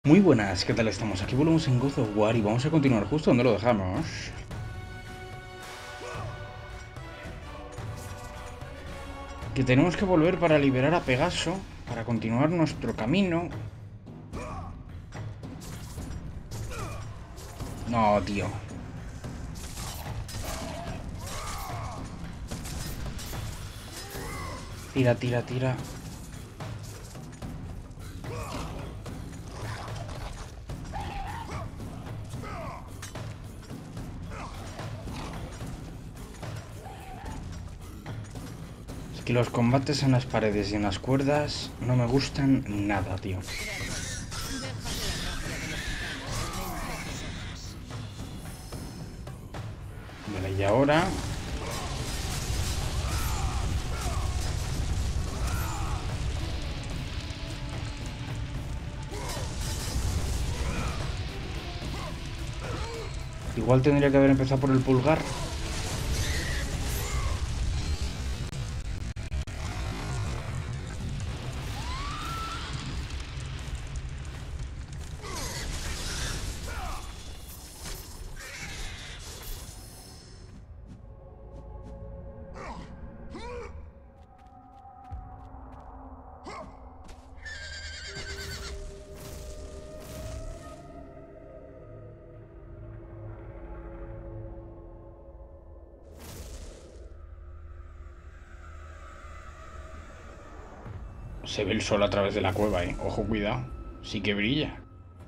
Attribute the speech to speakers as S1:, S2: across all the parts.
S1: Muy buenas, ¿qué tal estamos? Aquí volvemos en God of War y vamos a continuar justo donde lo dejamos. Que tenemos que volver para liberar a Pegaso, para continuar nuestro camino. No, tío. Tira, tira, tira. Es que los combates en las paredes y en las cuerdas no me gustan nada, tío.
S2: Kratos, deja que la gracia del hospital aumente tus horas.
S1: Vale, y ahora... Igual tendría que haber empezado por el pulgar. Se ve el sol a través de la cueva, eh. Ojo, cuidado. Sí que brilla.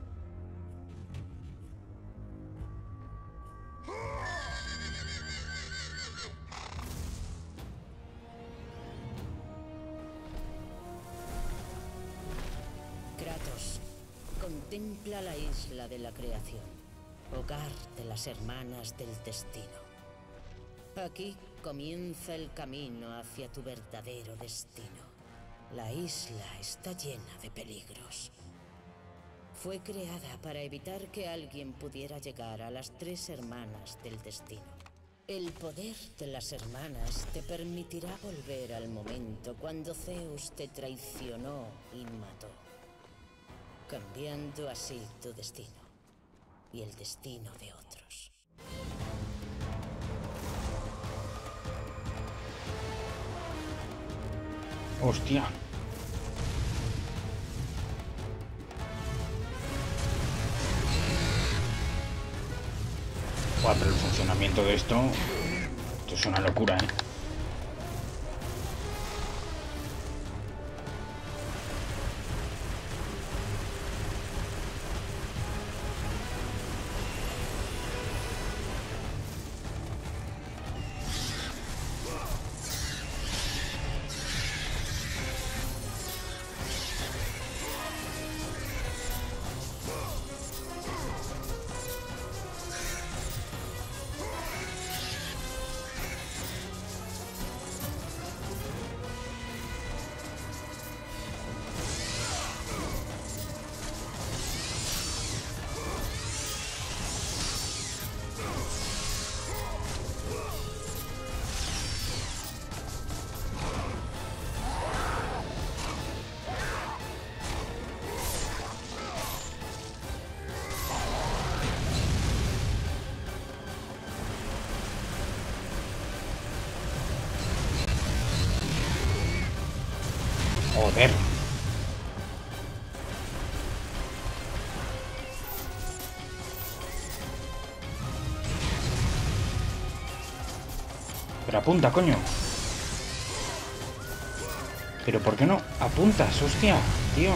S2: Kratos, contempla la isla de la creación, hogar de las hermanas del destino. Aquí comienza el camino hacia tu verdadero destino. La isla está llena de peligros. Fue creada para evitar que alguien pudiera llegar a las tres hermanas del destino. El poder de las hermanas te permitirá volver al momento cuando Zeus te traicionó y mató, cambiando así tu destino y el destino de otros.
S1: Hostia. Buah, pero el funcionamiento de esto es una locura, ¿eh? Joder. Pero apunta, coño. Pero ¿por qué no apuntas, hostia, tío?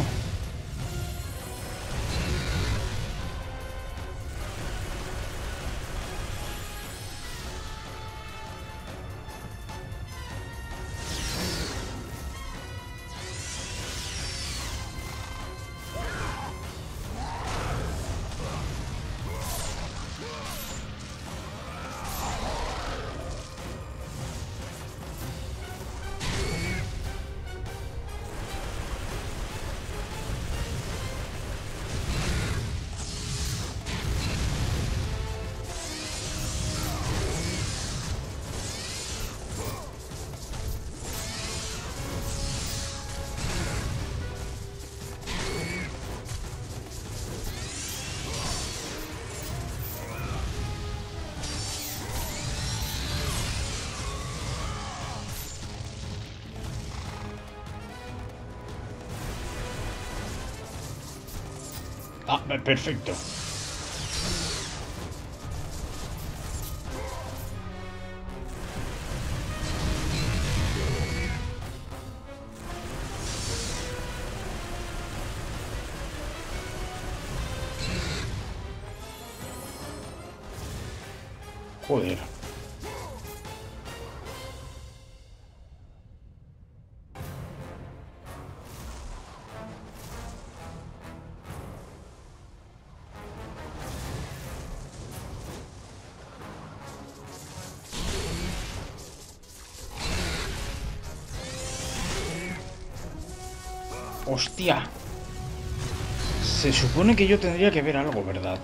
S1: Ah, perfecto. Joder. ¡Hostia! Se supone que yo tendría que ver algo, ¿verdad?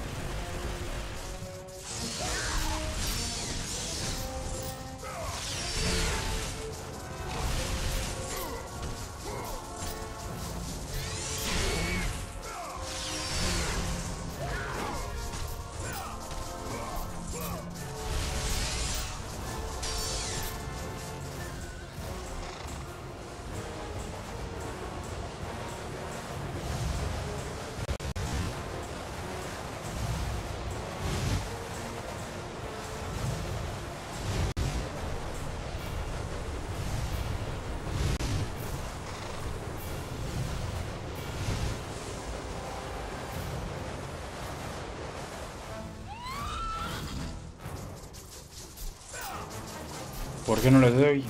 S1: ¿Por qué no le doy?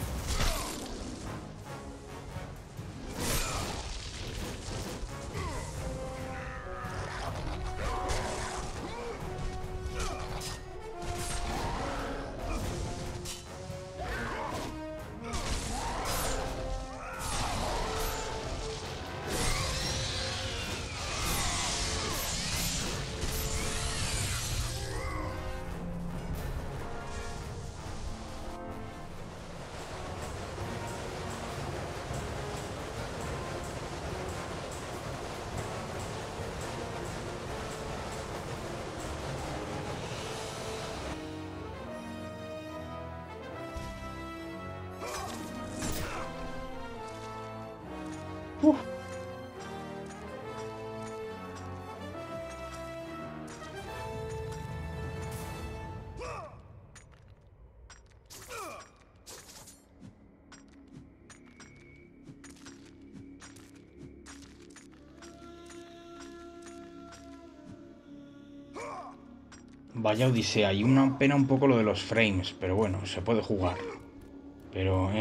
S1: Vaya odisea, y una pena un poco lo de los frames, pero bueno, se puede jugar. Pero,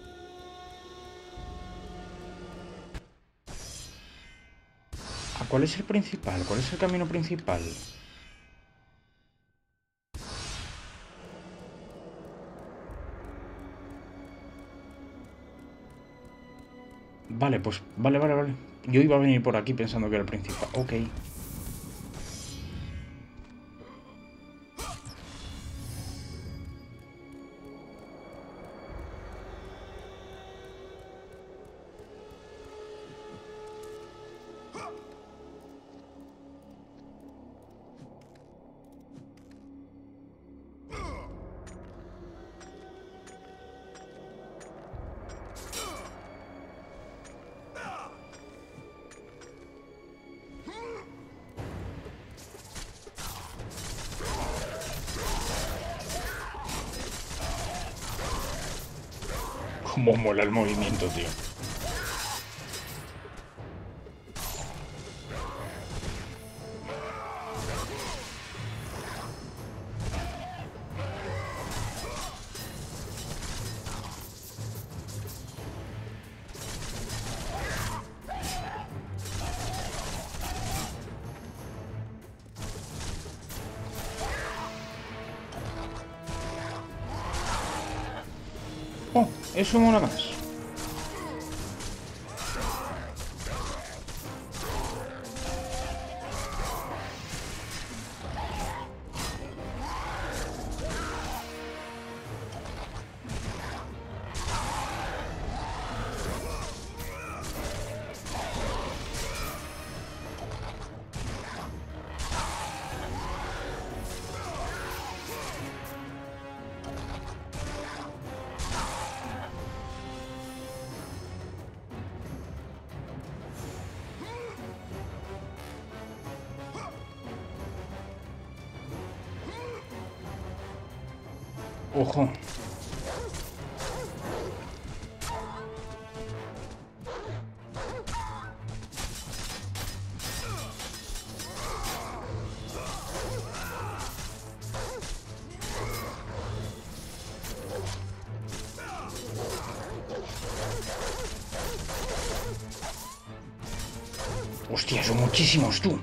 S1: ¿cuál es el principal? ¿Cuál es el camino principal? Vale, pues, vale. Yo iba a venir por aquí pensando que era el principal. Ok. Cómo mola el movimiento, tío. Oh, eso mola más. Ojo. Hostia, son muchísimos, tú.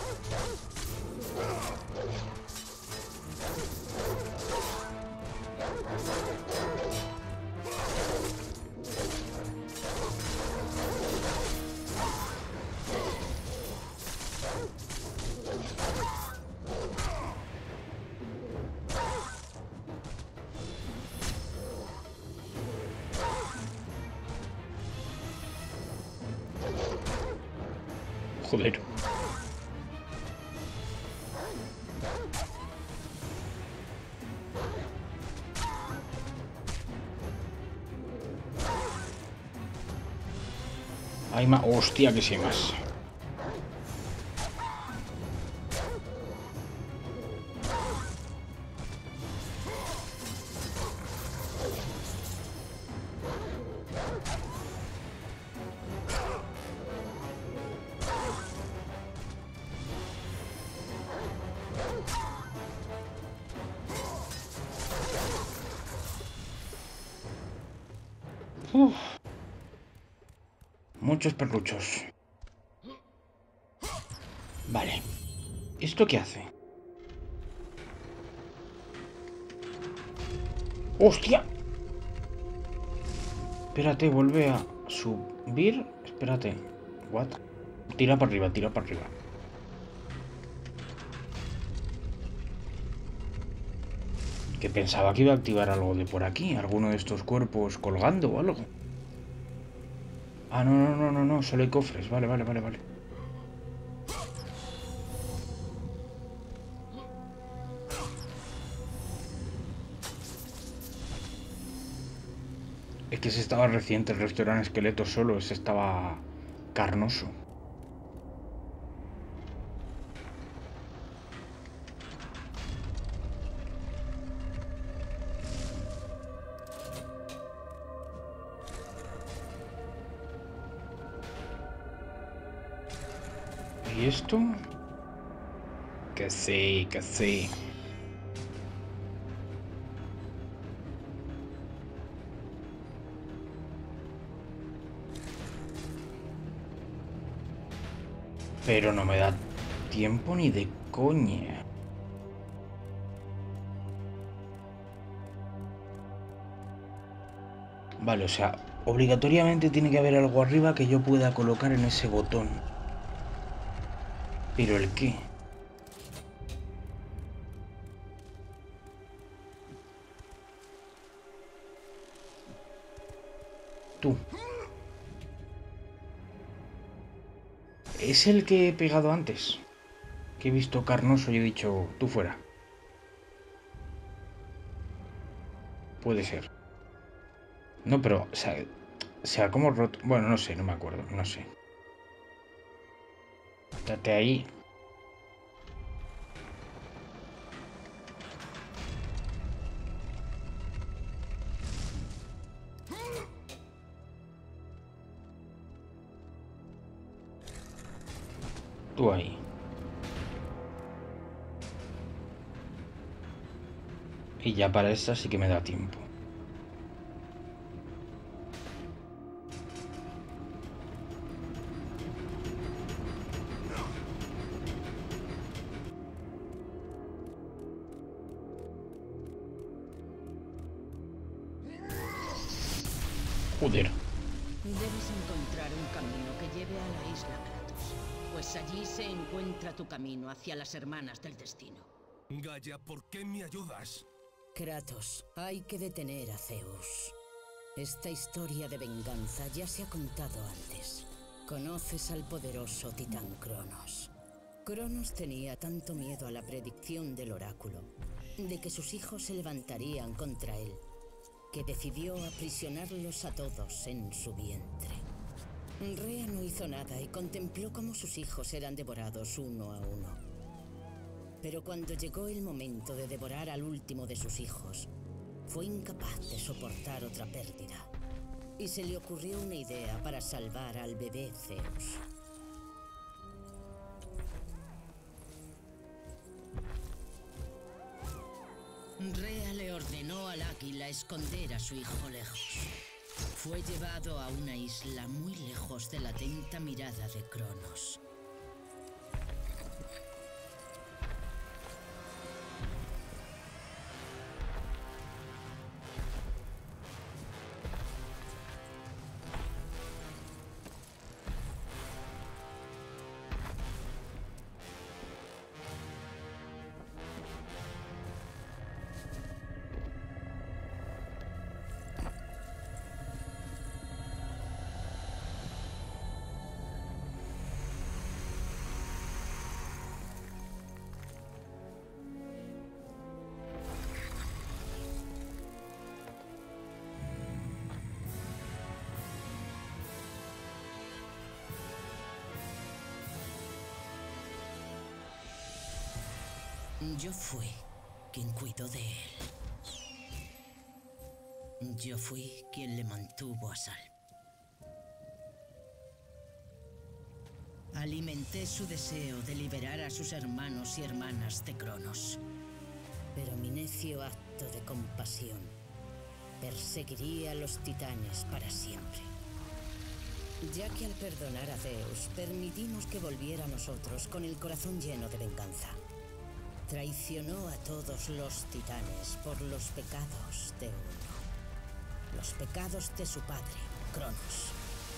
S1: Joder. Hay más. Hostia, que sí hay más. Uf. Muchos perruchos. Vale. ¿Esto qué hace? ¡Hostia! Espérate, vuelve a subir. Espérate. What? Tira para arriba, tira para arriba. Que pensaba que iba a activar algo de por aquí. Alguno de estos cuerpos colgando o algo. Ah, no, no, no, no, no. Solo hay cofres. Vale, vale, vale, vale. Es que ese estaba reciente. El resto eran esqueletos solo. Ese estaba carnoso. ¿Y esto? Que sí, que sí. Pero no me da tiempo ni de coña. Vale, o sea, obligatoriamente tiene que haber algo arriba que yo pueda colocar en ese botón. ¿Pero el qué? Tú. Es el que he pegado antes. Que he visto carnoso y he dicho, tú fuera. Puede ser. No, pero, o sea, como roto. Bueno, no sé, no me acuerdo, no sé. Date ahí. Tú ahí. Y ya para esta sí que me da tiempo. Joder.
S2: Debes encontrar un camino que lleve a la isla Kratos, pues allí se encuentra tu camino hacia las hermanas del destino.
S3: Gaia, ¿por qué me ayudas?
S2: Kratos, hay que detener a Zeus. Esta historia de venganza ya se ha contado antes. Conoces al poderoso titán Cronos. Cronos tenía tanto miedo a la predicción del oráculo, de que sus hijos se levantarían contra él, que decidió aprisionarlos a todos en su vientre. Rea no hizo nada y contempló cómo sus hijos eran devorados uno a uno. Pero cuando llegó el momento de devorar al último de sus hijos, fue incapaz de soportar otra pérdida y se le ocurrió una idea para salvar al bebé Zeus. Rea le ordenó al águila esconder a su hijo lejos. Fue llevado a una isla muy lejos de la atenta mirada de Cronos. Yo fui quien cuidó de él. Yo fui quien le mantuvo a salvo. Alimenté su deseo de liberar a sus hermanos y hermanas de Cronos. Pero mi necio acto de compasión perseguiría a los titanes para siempre. Ya que al perdonar a Zeus, permitimos que volviera a nosotros con el corazón lleno de venganza. Traicionó a todos los titanes por los pecados de uno. Los pecados de su padre, Cronos.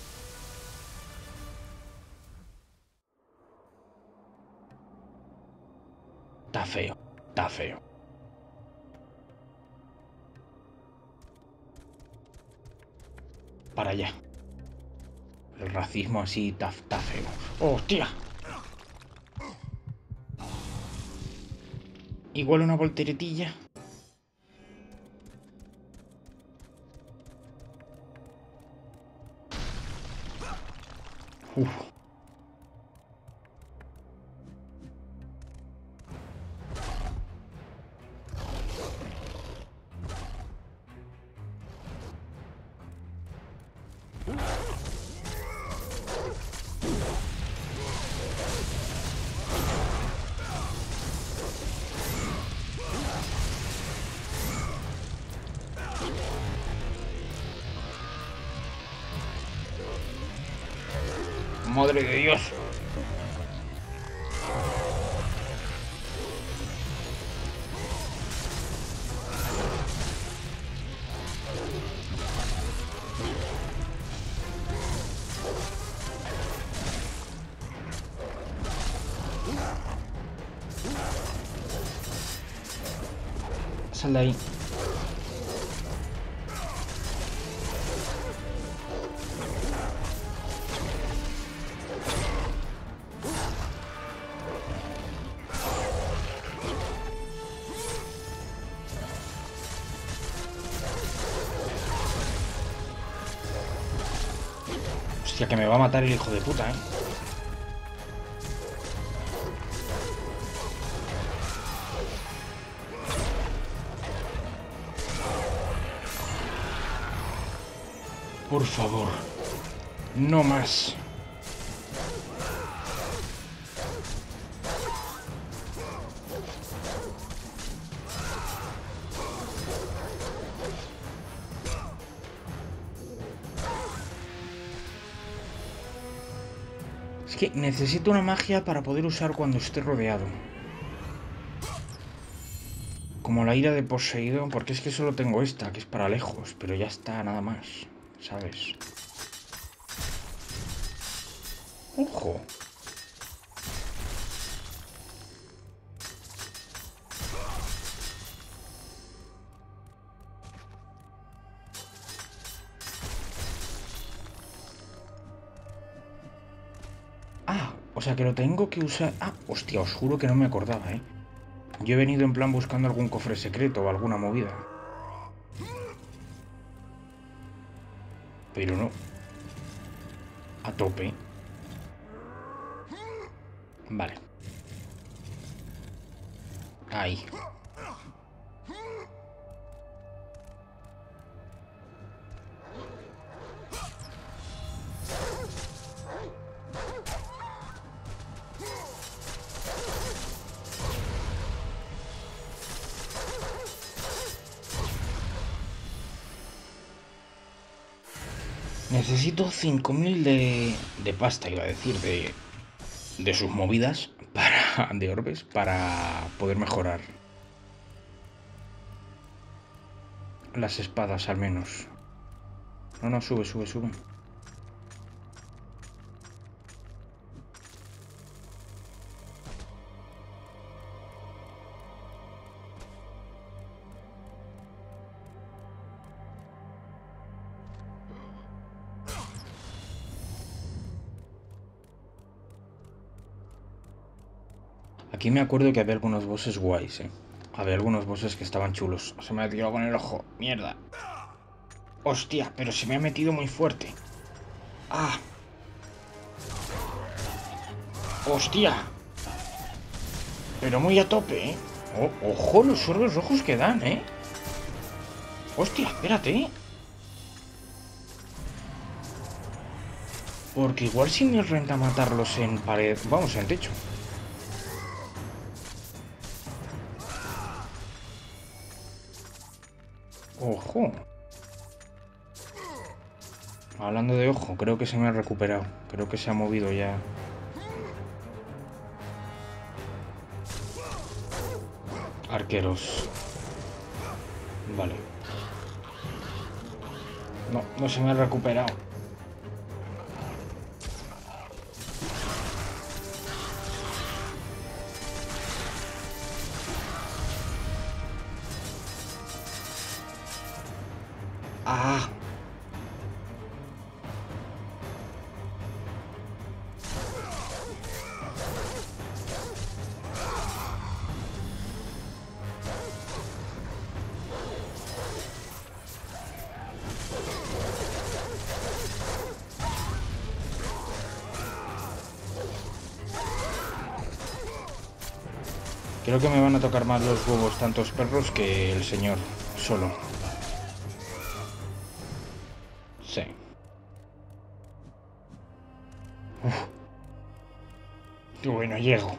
S1: Está feo, está feo. Para allá. El racismo así está feo. ¡Hostia! Igual una volteretilla. Uf. Madre de Dios. Sal de ahí. Hostia, que me va a matar el hijo de puta, ¿eh? Por favor, no más. Es que necesito una magia para poder usar cuando esté rodeado. Como la ira de Poseidón, porque es que solo tengo esta, que es para lejos, pero ya está, nada más, ¿sabes? ¡Ojo! Ah, o sea que lo tengo que usar... Ah, hostia, os juro que no me acordaba, ¿eh? Yo he venido en plan buscando algún cofre secreto o alguna movida. Pero no. A tope. Vale. Ahí. Necesito 5000 de pasta, iba a decir, de sus movidas, de orbes, para poder mejorar las espadas al menos. No, no, sube, sube, sube. Aquí me acuerdo que había algunos bosses guays, eh. Había algunos bosses que estaban chulos. Se me ha tirado con el ojo. Mierda. Hostia, pero se me ha metido muy fuerte. ¡Ah! ¡Hostia! Pero muy a tope, ¿eh? Oh, ojo los orbes rojos que dan, ¿eh? ¡Hostia! Espérate, ¿eh? Porque igual si me renta matarlos en pared... Vamos, en techo. ¡Ojo! Hablando de ojo, creo que se me ha recuperado. Creo que se ha movido ya. Arqueros. Vale. No, no se me ha recuperado. ¡Ah! Creo que me van a tocar más los huevos tantos perros que el señor solo. Sí. Uf. Qué bueno, llego.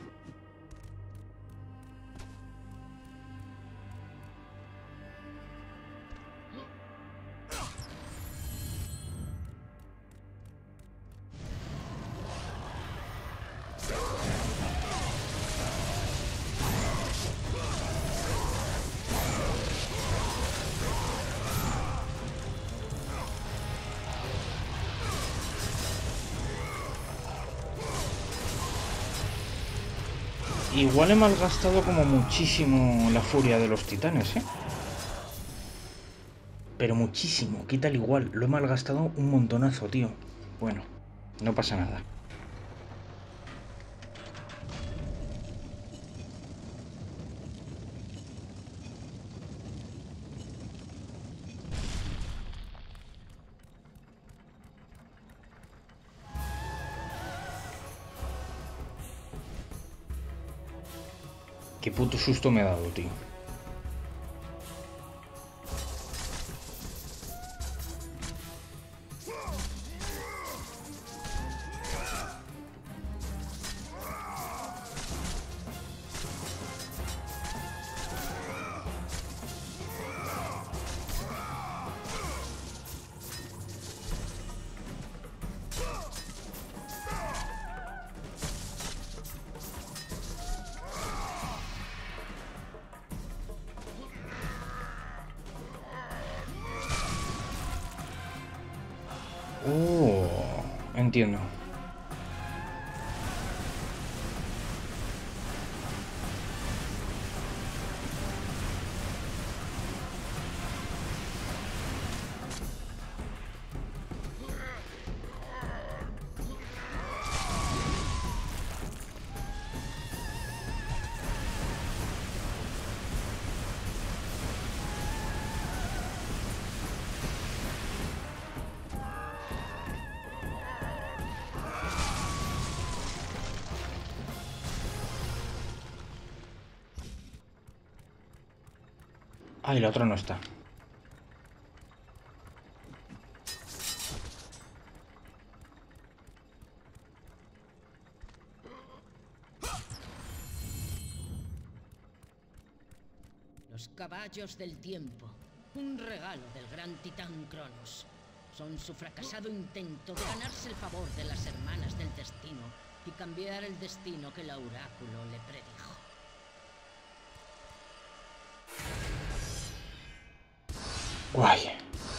S1: Igual he malgastado como muchísimo la furia de los titanes, ¿eh? Pero muchísimo, qué tal igual. Lo he malgastado un montonazo, tío. Bueno, no pasa nada. Qué puto susto me ha dado, tío. Entiendo. Ah, y la otra no está.
S2: Los caballos del tiempo. Un regalo del gran titán Cronos. Son su fracasado intento de ganarse el favor de las hermanas del destino y cambiar el destino que el oráculo le predijo.
S1: Guay.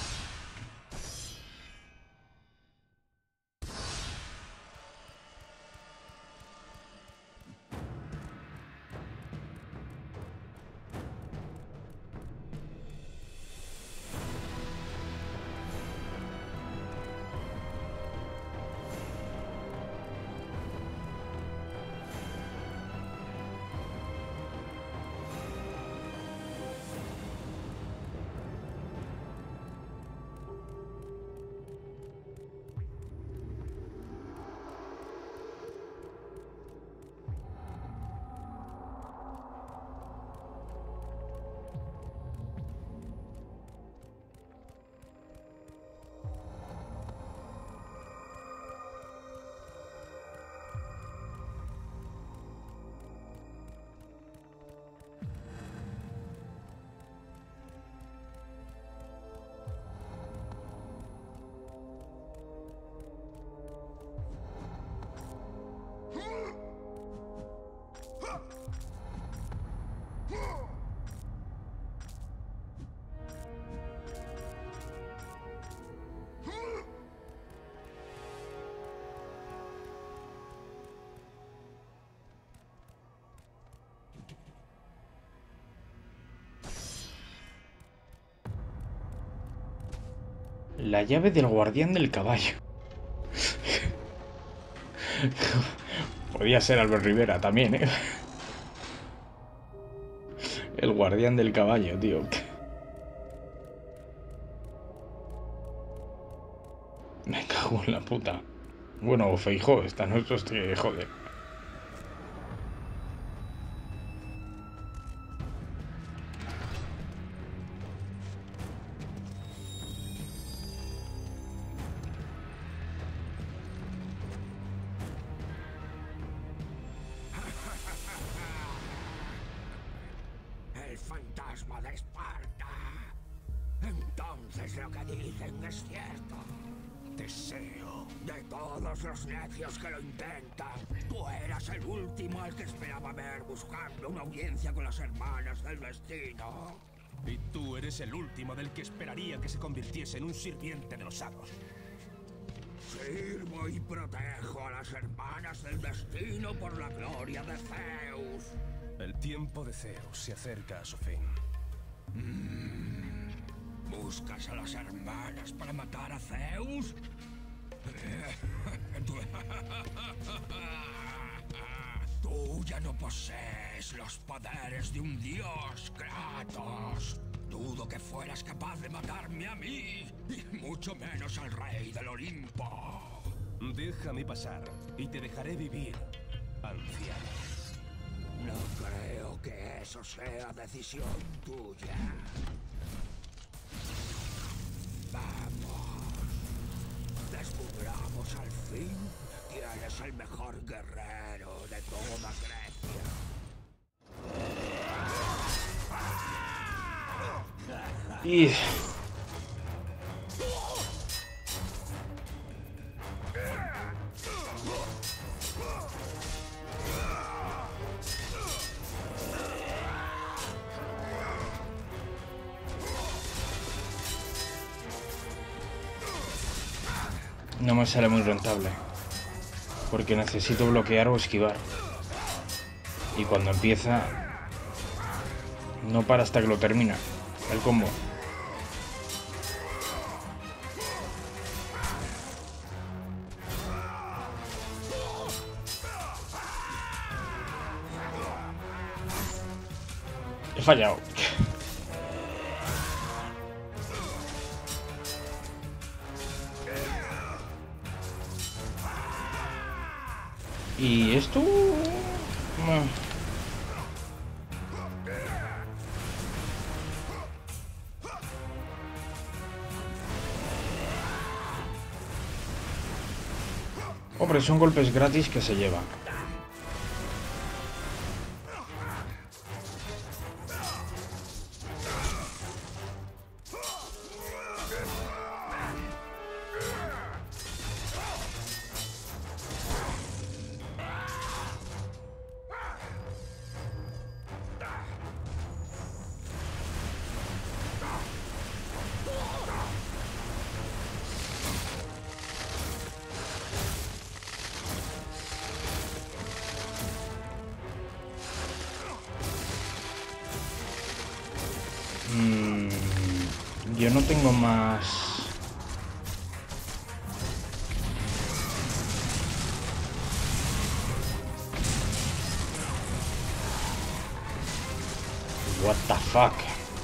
S1: La llave del guardián del caballo. Podía ser Albert Rivera también, ¿eh? El guardián del caballo, tío. Me cago en la puta. Bueno, Feijóo, está nuestro este, joder.
S4: El fantasma de Esparta. Entonces lo que dicen es cierto. Teseo, de todos los necios que lo intentan, tú eras el último al que esperaba ver buscando una audiencia con las hermanas del destino.
S3: Y tú eres el último del que esperaría que se convirtiese en un sirviente de los hados.
S4: Sirvo y protejo a las hermanas del destino por la gloria de Zeus.
S3: El tiempo de Zeus se acerca a su fin.
S4: ¿Buscas a las hermanas para matar a Zeus? Tú ya no posees los poderes de un dios, Kratos. Dudo que fueras capaz de matarme a mí, y mucho menos al rey del Olimpo.
S3: Déjame pasar y te dejaré vivir, anciano.
S4: No creo que eso sea decisión tuya. Vamos. Descubramos al fin quién es el mejor guerrero de toda Grecia.
S1: Y... no me sale muy rentable, porque necesito bloquear o esquivar, y cuando empieza no para hasta que lo termina el combo. He fallado. ¿Y esto? Hombre, son golpes gratis que se lleva. Yo no tengo más... What the fuck?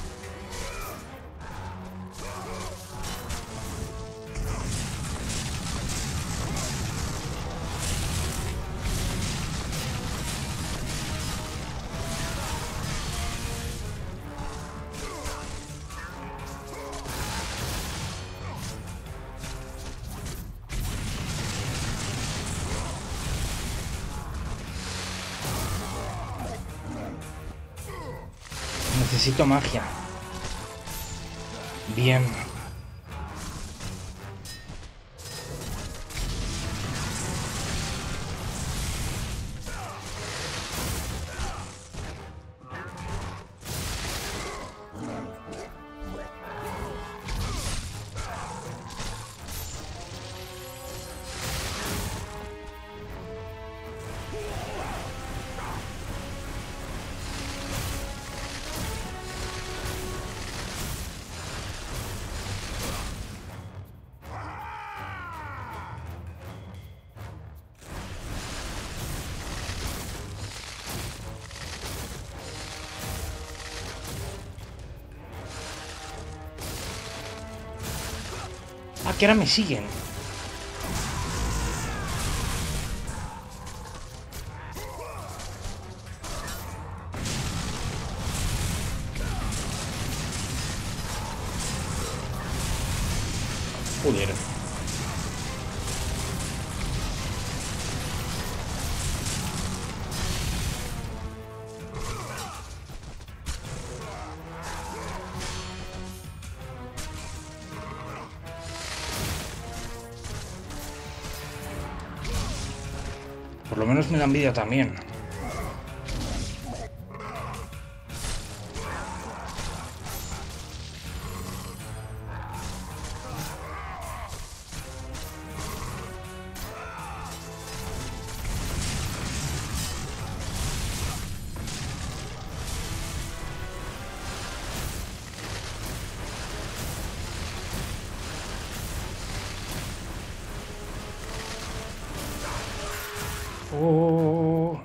S1: Necesito magia. Bien. Ah, que ahora me siguen. Joder. Por lo menos me dan vida también. Oh.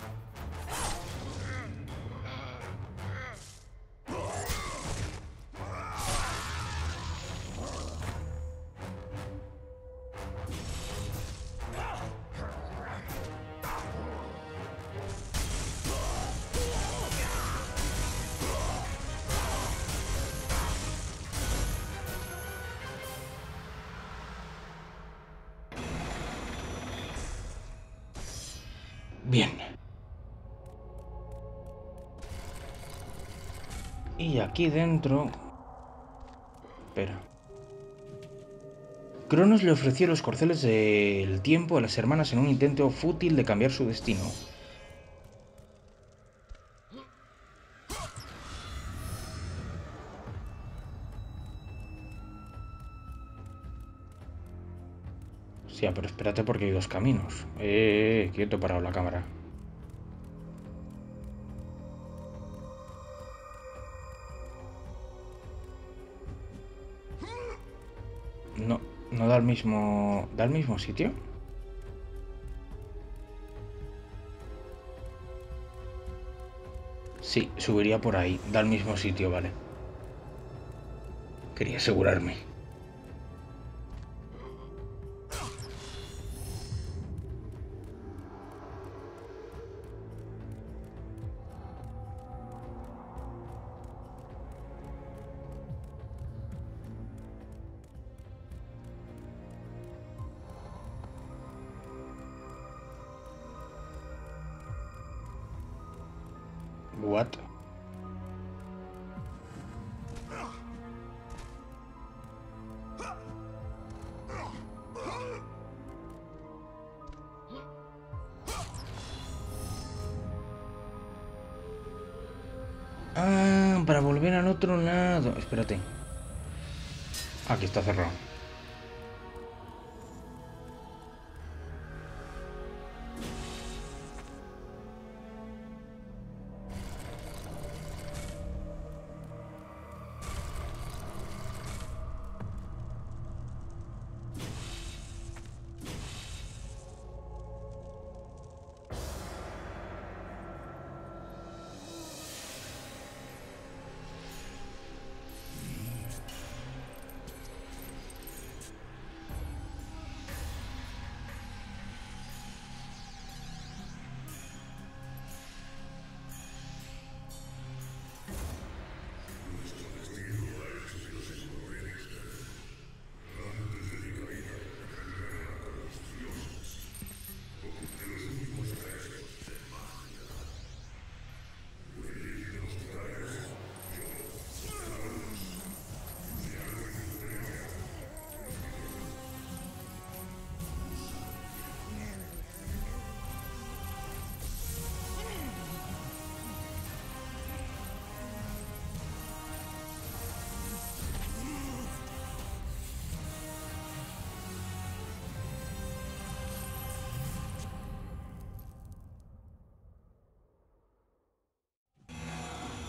S1: Bien. Y aquí dentro... Espera. Cronos le ofreció los corceles del tiempo a las hermanas en un intento fútil de cambiar su destino. Sí, pero espérate porque hay dos caminos. Quieto, parado la cámara. No, no da al mismo... ¿Da al mismo sitio? Sí, subiría por ahí. Da al mismo sitio, vale. Quería asegurarme. What? Ah, para volver al otro lado. Espérate. Aquí está cerrado.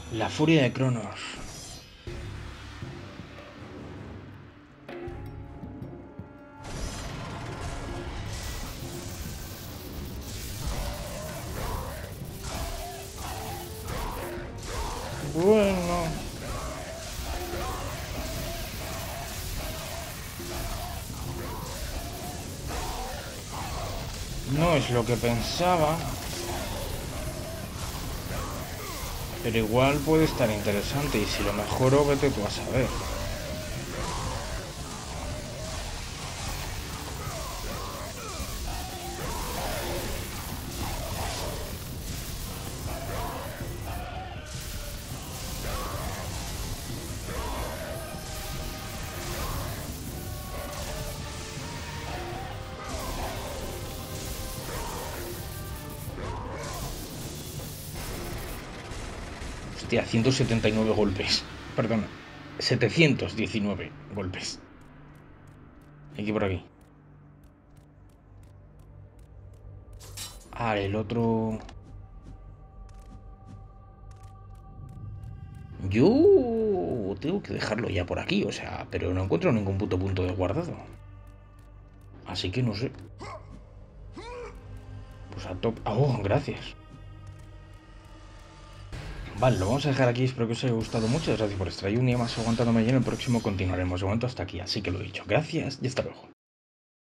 S1: La furia de Cronos. Bueno. No es lo que pensaba. Pero igual puede estar interesante y si lo mejoro, vete tú a saber. Hostia, 179 golpes. Perdón, 719 golpes. Aquí por aquí. Ah, el otro... Yo tengo que dejarlo ya por aquí, o sea, pero no encuentro ningún puto punto de guardado. Así que no sé. Pues a top... Oh, gracias. Vale, lo vamos a dejar aquí, espero que os haya gustado. Muchas gracias por estar ahí un día más aguantándome y en el próximo continuaremos. De momento hasta aquí, así que lo he dicho. Gracias y hasta luego.